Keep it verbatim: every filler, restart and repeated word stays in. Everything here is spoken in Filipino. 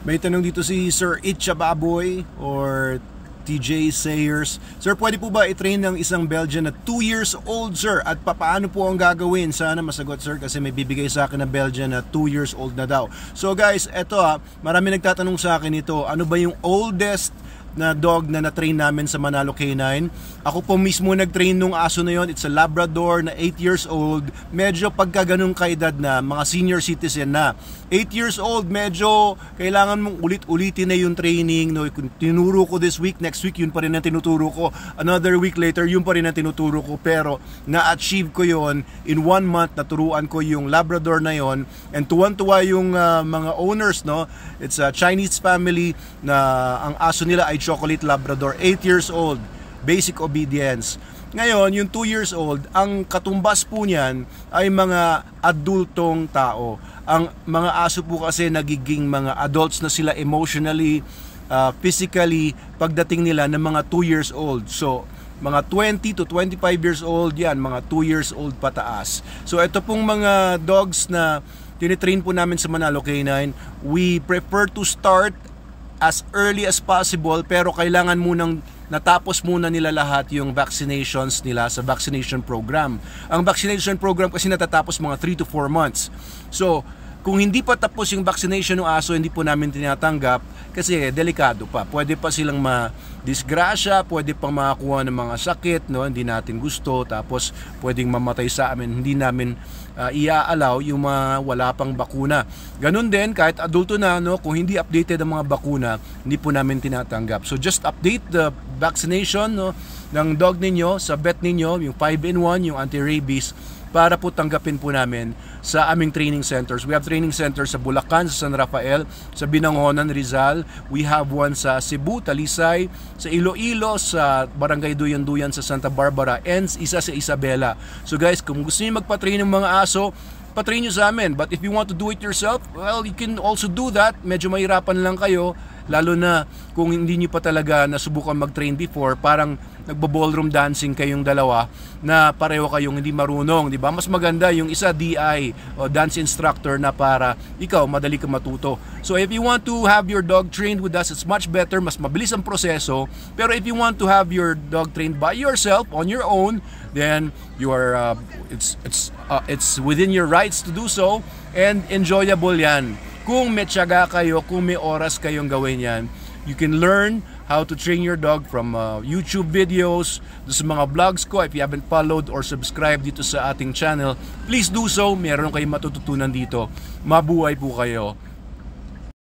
May tanong dito si Sir Itcha Baboy or T J Sayers. Sir, pwede po ba i-train ng isang Belgian na two years old, sir? At papaano po ang gagawin? Sana masagot, sir, kasi may bibigay sa akin na Belgian na two years old na daw. So guys, eto ha, marami nagtatanong sa akin ito, ano ba yung oldest na dog na na-train namin sa Manalo K nine. Ako po mismo nag-train nung aso na yon. It's a Labrador na eight years old. Medyo pagka ganung kaedad na, mga senior citizen na. eight years old, medyo kailangan mong ulit-ulitin na yung training. No? Tinuro ko this week, next week yun pa rin ang tinuturo ko. Another week later, yun pa rin ang tinuturo ko. Pero na-achieve ko yon in one month. Naturuan ko yung Labrador na yon. And tuwan-tuwa yung uh, mga owners, no? It's a Chinese family na ang aso nila ay Chocolate Labrador, eight years old, basic obedience. Ngayon, yung two years old, ang katumbas po niyan ay mga adultong tao. Ang mga aso po kasi nagiging mga adults na sila emotionally, uh, physically, pagdating nila ng mga two years old. So, mga twenty to twenty-five years old yan, mga two years old pataas. So, ito pong mga dogs na tinitrain po namin sa Manalo K nine, we prefer to start as early as possible, pero kailangan munang natapos muna nila lahat yung vaccinations nila sa vaccination program. Ang vaccination program kasi natatapos mga three to four months. So, kung hindi pa tapos yung vaccination ng aso, hindi po namin tinatanggap kasi delikado pa. Pwede pa silang ma-disgrasya, pwede pang makakuha ng mga sakit, no? Hindi natin gusto, tapos pwedeng mamatay sa amin. Hindi namin uh, i-allow yung mga wala pang bakuna. Ganun din, kahit adulto na, no? Kung hindi updated ang mga bakuna, hindi po namin tinatanggap. So just update the vaccination, no, ng dog ninyo sa vet ninyo, yung five in one, yung anti-rabies, para po tanggapin po namin sa aming training centers. We have training centers sa Bulacan, sa San Rafael, sa Binangonan, Rizal. We have one sa Cebu, Talisay, sa Iloilo, sa Barangay Duyan-Duyan sa Santa Barbara, and isa sa Isabela. So guys, kung gusto niyo magpa-train ng mga aso, pa-train nyo sa amin. But if you want to do it yourself, well, you can also do that. Medyo mahirapan lang kayo, lalo na kung hindi nyo pa talaga nasubukan mag-train before, parang nagbo-ballroom dancing kayong dalawa na pareho kayong hindi marunong, di ba? Mas maganda yung isa D I o dance instructor na para ikaw madali ka matuto. So if you want to have your dog trained with us, it's much better, mas mabilis ang proseso. Pero if you want to have your dog trained by yourself on your own, then you are uh, it's it's uh, it's within your rights to do so, and enjoyable yan. Kung may tiyaga kayo, kung may oras kayong gawin yan, you can learn how to train your dog from uh, YouTube videos, sa mga vlogs ko. If you haven't followed or subscribed dito sa ating channel, please do so. Meron kayong matututunan dito. Mabuhay po kayo.